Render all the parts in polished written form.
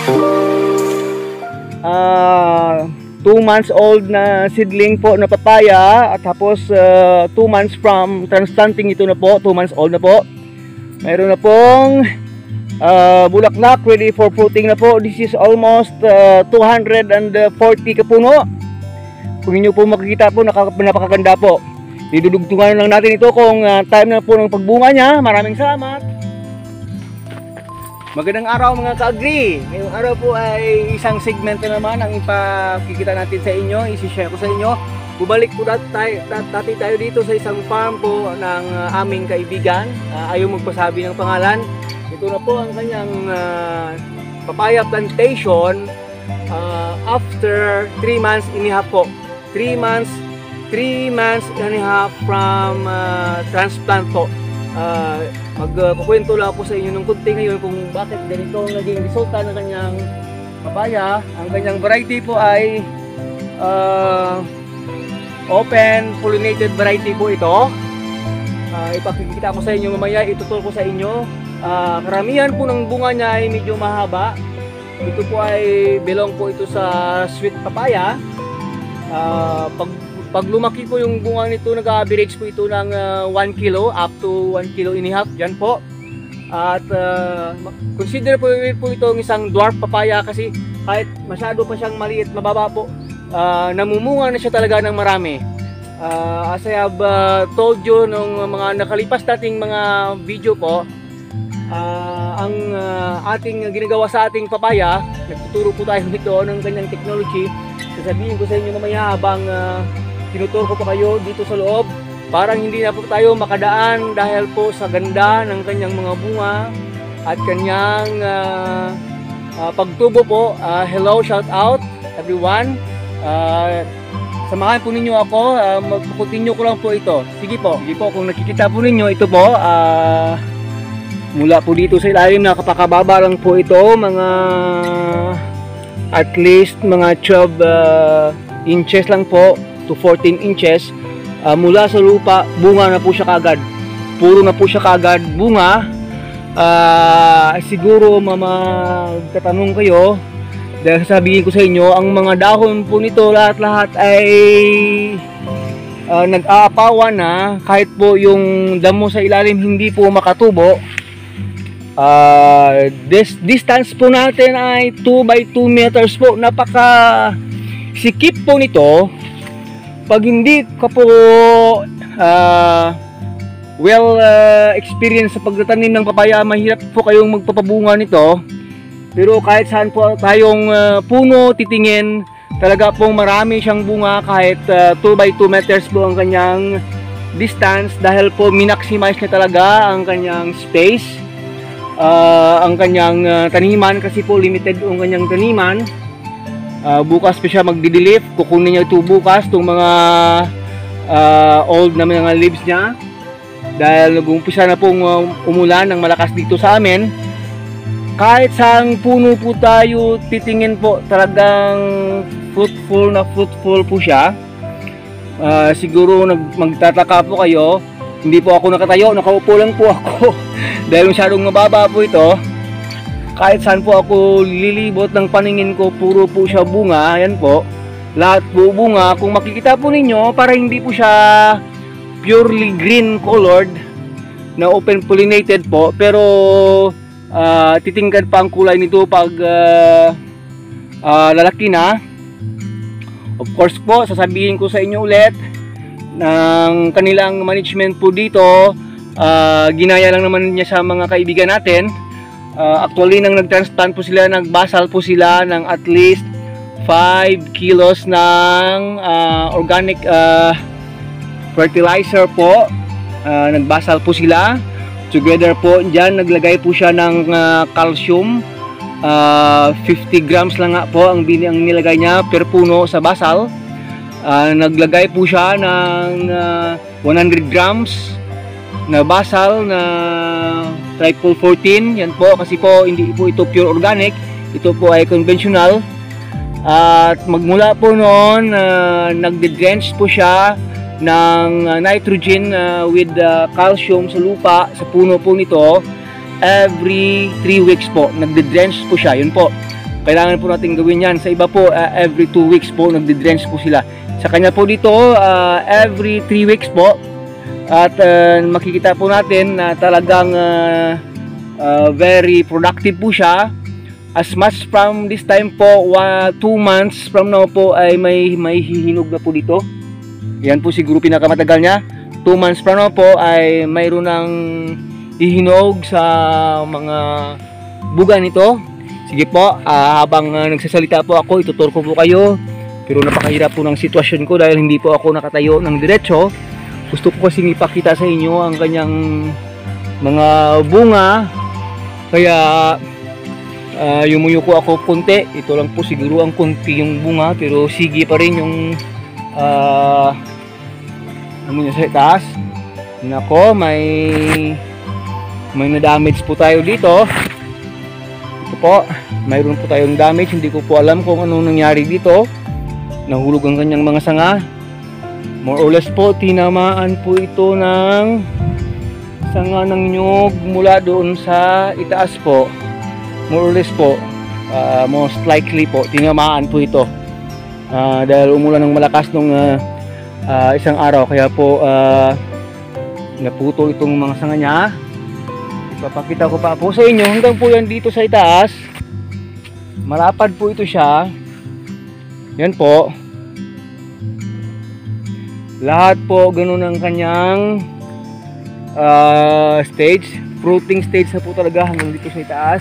2 months old na seedling po na papaya, at tapos 2 months from transplanting ito na po, 2 months old na po. Mayroon na pong bulaklak ready for fruiting na po. This is almost 240 kapuno. Kung inyo po makikita po, napakaganda po. Didudugtungan lang natin ito kung time na po ng pagbunga niya. Maraming salamat. Magandang araw mga ka-agri. Ngayong araw po ay isang segment na naman ang ipakikita natin sa inyo, isi-share ko sa inyo. Bubalik po dati tayo dito sa isang farm po ng aming kaibigan. Ayaw magpasabi ng pangalan. Ito na po ang kanyang papaya plantation after 3 months and a half po. 3 months and a half from transplant po. Magkukwento lang po sa inyo ng kunti ngayon kung bakit ganito ang naging resulta ng kanyang papaya. Ang kanyang variety po ay open pollinated variety po ito. Ipakikita ko sa inyo mamaya, ituturo ko sa inyo. Karamihan po ng bunga niya ay medyo mahaba. Ito po ay belong po ito sa sweet papaya. Pag lumaki po yung bunga nito, nag-average po ito ng 1 kilo up to 1 kilo and a half dyan po. At consider po itong isang dwarf papaya kasi kahit masyado pa siyang maliit, mababa po, namumunga na siya talaga ng marami. As I have told you nung mga nakalipas nating mga video po, ang ating ginagawa sa ating papaya, nagtuturo po tayo nito ng kanyang technology. Sasabihin ko sa inyo mamaya habang tinuturo ko pa kayo dito sa loob. Parang hindi na po tayo makadaan dahil po sa ganda ng kanyang mga bunga at kanyang pagtubo po. Hello, shout out everyone. Samahan po ninyo ako, mag-continue ko lang po ito. Sige po, kung nakikita po ninyo, ito po, mula po dito sa ilalim, napakababa lang po ito, mga at least mga 12 inches lang po to 14 inches. Mula sa lupa, bunga na po siya kagad. Puro na po siya kagad bunga. Siguro magtatanong kayo, dahil sabihin ko sa inyo, ang mga dahon po nito lahat-lahat ay nag-aapawan na, kahit po yung damo sa ilalim hindi po makatubo. This distance po natin ay 2 by 2 meters po. Napaka sikip po nito. Pag hindi ka po experienced sa pagtatanim ng papaya, mahirap po kayong magpapabunga nito. Pero kahit saan po tayong puno titingin, talaga pong marami siyang bunga kahit 2 by 2 meters po ang kanyang distance, dahil po minaximize niya talaga ang kanyang space, ang kanyang taniman, kasi po limited ang kanyang taniman. Bukas pa siya magdidilip, kukunin niya ito bukas, itong mga old na mga leaves niya, dahil nag-umpisa na pong umulan ng malakas dito sa amin. Kahit saang puno po tayo titingin po, talagang fruitful po siya. Siguro magtataka po kayo, hindi po ako nakatayo, nakaupo lang po ako dahil masyadong mababa po ito. Kahit saan po ako lilibot ng paningin ko, puro po siya bunga. Ayan po, lahat po bunga. Kung makikita po ninyo, para hindi po siya purely green colored na open pollinated po, pero titingkad pa ang kulay nito pag lalaki na. Of course po, sasabihin ko sa inyo ulit ng kanilang management po dito, ginaya lang naman niya sa mga kaibigan natin. Actually, nang nag-transplant po sila, nagbasal po sila ng at least 5 kilos ng organic fertilizer po. Nagbasal po sila. Together po, dyan naglagay po siya ng calcium. 50 grams lang nga po ang nilagay niya per puno sa basal. Naglagay po siya ng 100 grams na basal na triple 14. Yan po, kasi po hindi po ito pure organic, ito po ay conventional. At magmula po noon, nagde-drench po siya ng nitrogen with calcium sa lupa, sa puno po nito, every 3 weeks po. Nagde-drench po siya, yun po. kailangan po natin gawin yan. Sa iba po, every 2 weeks po nagdi-drench po sila. Sa kanya po dito, every 3 weeks po. At makikita po natin na talagang very productive po siya. As much from this time po, 2 months from now po ay may hihinog na po dito. Yan po siguro pinakamatagal niya. 2 months from now po ay mayroon ng hihinog sa mga buga nito. Sige po, habang nagsasalita po ako, ituturo ko po kayo. Pero napakahirap po ng sitwasyon ko dahil hindi po ako nakatayo ng diretso. Gusto ko kasi ipakita sa inyo ang kanyang mga bunga. Kaya yumuyo ko ako konti. Ito lang po siguro ang konti yung bunga, pero sige pa rin yung ano niya sa taas. Nako, may na-damage po tayo dito. Ito po, mayroon po tayong damage. Hindi ko po alam kung anong nangyari dito. Nahulog ang kanyang mga sanga. More or less po, tinamaan po ito ng sanga ng nyug mula doon sa itaas po. More or less po, most likely po, tinamaan po ito. Dahil umulan ng malakas nung isang araw, kaya po naputol itong mga sanga niya. Ipapakita ko pa po sa inyo hanggang po yan dito sa itaas. Malapad po ito siya. Yan po. Lahat po ganun ang kanyang stage. Fruiting stage na po talaga hanggang dito sa itaas.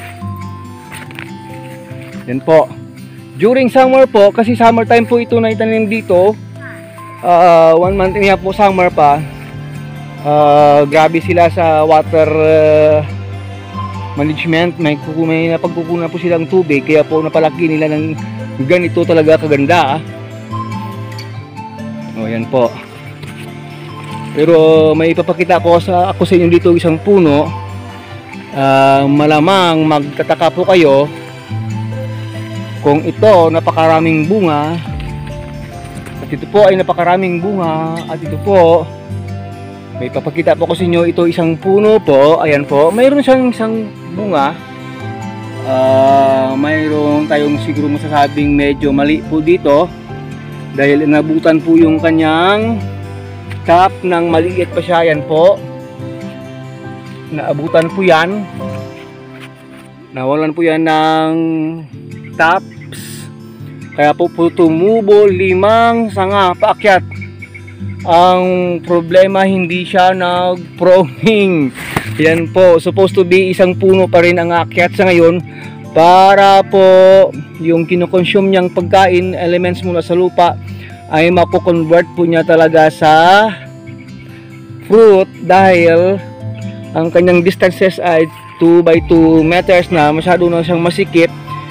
Yan po. During summer po, kasi summertime po ito na itanim dito. 1 month niya po summer pa. Grabe sila sa water management. May napagkukunan po silang tubig, kaya po napalaki nila ng ganito talaga kaganda. O yan po. Pero may ipapakita ako sa inyo dito isang puno. Malamang magtataka po kayo kung ito napakaraming bunga. At ito po ay napakaraming bunga. At ito po, may papakita po ko sa inyo, ito isang puno po. Ayan po, mayroon siyang isang bunga. Mayroon tayong siguro masasabing medyo mali po dito. Dahil inabutan po yung kanyang top ng maliit pa siya. Yan po. Naabutan po yan. Nawalan po yan ng tops. Kaya po tumubo 5 sanga paakyat. Ang problema, hindi siya nag-pruning. Yan po, supposed to be isang puno pa rin ang aakyat sa ngayon para po yung kinokonsume niyang pagkain, elements mula sa lupa, ay mapo-convert po niya talaga sa fruit dahil ang kanyang distances ay 2 by 2 meters na, masyado na siyang masikip.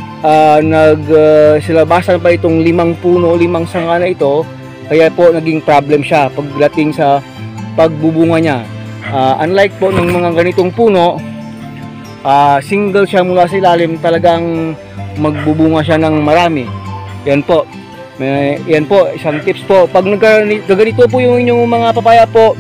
Silabasan pa itong 5 puno, 5 sanga na ito, kaya po naging problem siya pagdating sa pagbubunga niya. Unlike po ng mga ganitong puno, single siya mula sa ilalim, talagang magbubunga siya ng marami. Yan po. Yan po, isang tips po. Pag ganito po yung inyong mga papaya po,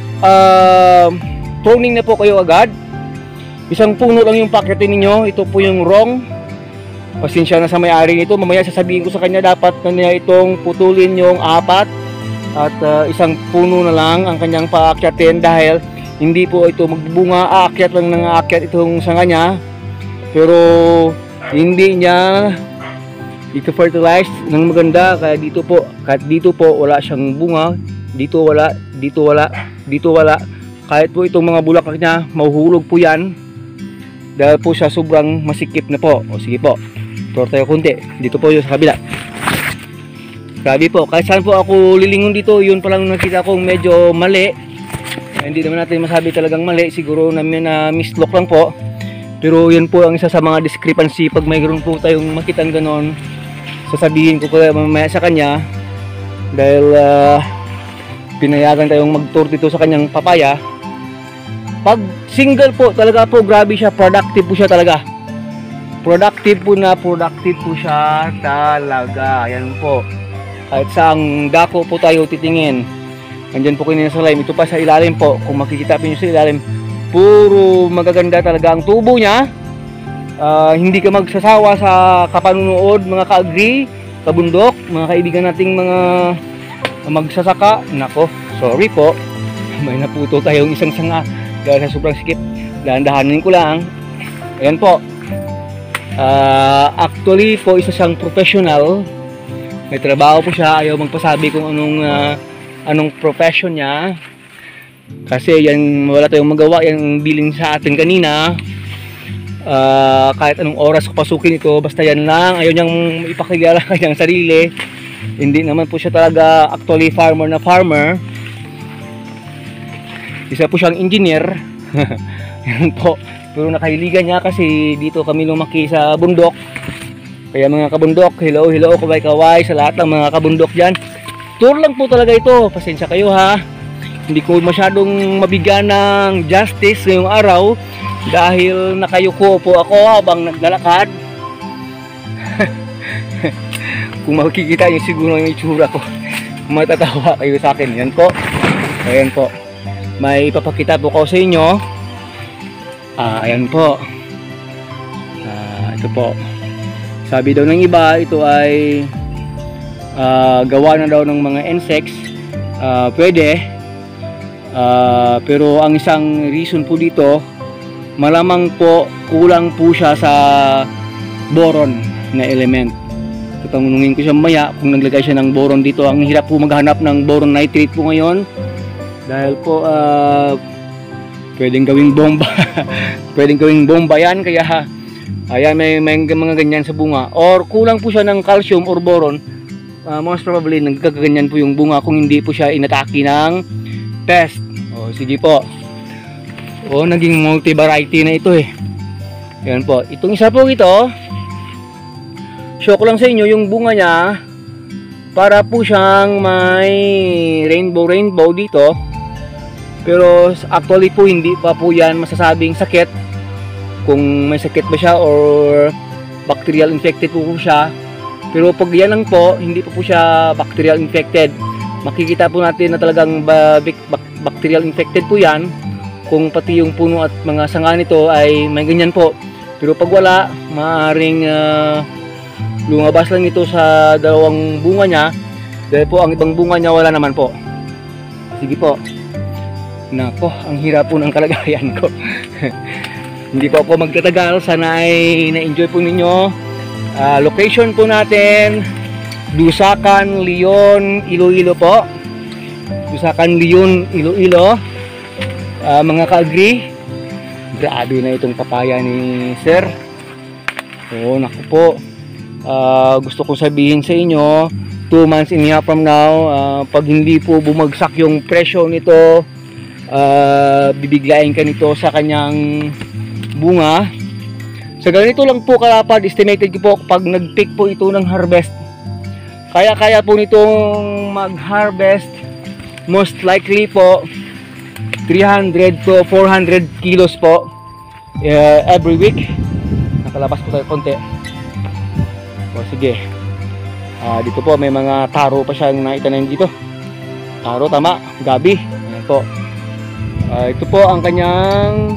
pruning na po kayo agad. Isang puno lang yung paketin ninyo. Ito po yung wrong. Pasensya na sa may-ari nito. Mamaya sasabihin ko sa kanya, dapat na niya itong putulin yung 4 at isang puno na lang ang kanyang paakyatin dahil hindi po ito magbubunga. Aakyat lang ng aakyat itong sanga niya, pero hindi niya ito fertilize ng maganda. Kaya dito po, kahit dito po wala siyang bunga, dito wala, dito wala, dito wala. Kahit po itong mga bulaklak niya, mahuhulog po yan dahil po siya sobrang masikip na po. O sige po, tour tayo kunti. Dito po yung sa kabila. Grabe po, kahit saan po ako lilingon dito, yun palang nakita kong medyo mali. Hindi naman natin masabi talagang mali, siguro namin na mislook lang po. Pero yan po ang isa sa mga discrepancy. Pag mayroon po tayong makitang ganon, sasabihin ko kaya mamaya sa kanya dahil pinayagan tayong mag-tour dito sa kanyang papaya. Pag single po, talaga po grabe siya, productive po siya talaga. Productive po siya talaga. Yan po. Kahit saang dako po tayo titingin, andyan po kanina sa lime. Ito pa sa ilalim po, kung makikita po nyo sa ilalim, puro magaganda talaga ang tubo niya. hindi ka magsasawa sa kapanunood, mga ka-agree, kabundok, mga kaibigan nating mga magsasaka. Nako, sorry po, may naputo tayong isang sanga dahil sa sobrang sikip. Dahan-dahanin ko lang. Ayan po. Actually po, isa siyang professional. May trabaho po siya. Ayaw magpasabi kung anong profession niya. Kasi yan, wala tayong magawa. Yan bilin sa atin kanina. Kahit anong oras ko pasukin ito, basta yan lang. Ayaw niyang ipakilala kanyang sarili. Hindi naman po siya talaga actually farmer na farmer. Isa po siyang engineer. Yan po. Pero nakahiligan niya kasi dito kami lumaki sa bundok. Kaya mga kabundok, hello, hello, kaway-kaway sa lahat ng mga kabundok dyan. Tour lang po talaga ito. Pasensya kayo ha. Hindi ko masyadong mabigyan ng justice ngayong araw dahil nakayuko po ako habang naglalakad. Kung makikita niyo siguro yung itsura ko, matatawa kayo sa akin. Yan po. Ayan po. May ipapakita po ko sa inyo. Ayan po. Ito po. Sabi daw ng iba, ito ay gawa na daw ng mga insects. Pwede. Pero ang isang reason po dito, malamang po kulang po siya sa boron na element. Tatanungin ko siya maya kung naglagay siya ng boron dito. Ang hirap po maghanap ng boron nitrate po ngayon. Dahil po pwedeng gawing bomba. Pwedeng gawing bomba yan. Kaya ayan, may mga ganyan sa bunga. Or kulang po siya ng calcium or boron. Most probably nagkaganyan po yung bunga kung hindi po siya inatake ng pest. Sige po. Naging multi-variety na ito eh. Yan po. Itong isa po ito, show ko lang sa inyo yung bunga niya. Para po siyang may rainbow dito. Pero actually po hindi pa po yan masasabing sakit. Kung may sakit ba siya or bacterial infected po siya. Pero pag yan lang po, hindi po siya bacterial infected. Makikita po natin na talagang bacterial infected po yan kung pati yung puno at mga sanga nito ay may ganyan po. Pero pag wala, maaaring lumabas lang ito sa dalawang bunga niya. Dahil po ang ibang bunga niya wala naman po. Sige po. Nako, ang hirap po ng kalagayan ko. Hindi po ako magtatagal. Sana ay na-enjoy po ninyo. Location po natin, Dusakan, Leon, Iloilo po. Dusakan, Leon, Iloilo. Mga ka-agree, grabe na itong papaya ni Sir. Naku po. Gusto kong sabihin sa inyo, 2 months and a half from now, pag hindi po bumagsak yung presyo nito, bibiglayin ka nito sa kanyang bunga. Sa ganito lang po kalapad, estimated ko po pag nag-peak po ito ng harvest, kaya po nitong mag-harvest most likely po 300 to 400 kilos po every week. Nakalabas ko tayo konti. Sige. Dito po may mga taro pa siyang naitanim dito. Taro, tama, gabi. Ayan po. Ito po ang kanyang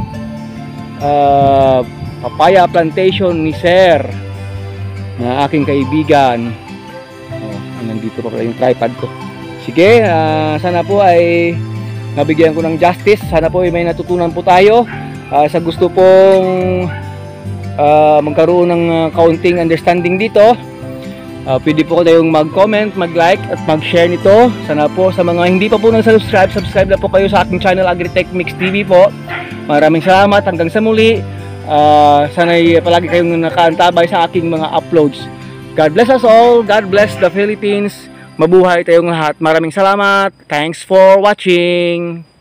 papaya plantation ni Sir, na aking kaibigan. Nandito po pala yung tripod ko. Sige, sana po ay nabigyan ko ng justice. Sana po ay may natutunan po tayo. Sa gusto pong magkaroon ng kaunting understanding dito, pwede po kayong mag-comment, mag-like at mag-share nito. Sana po sa mga hindi pa po nag-subscribe, subscribe na po kayo sa aking channel Agritech Mix TV po. Maraming salamat, hanggang sa muli. Sana palagi kayong nakaantabay sa aking mga uploads. God bless us all. God bless the Philippines. Mabuhay tayong lahat. Maraming salamat. Thanks for watching.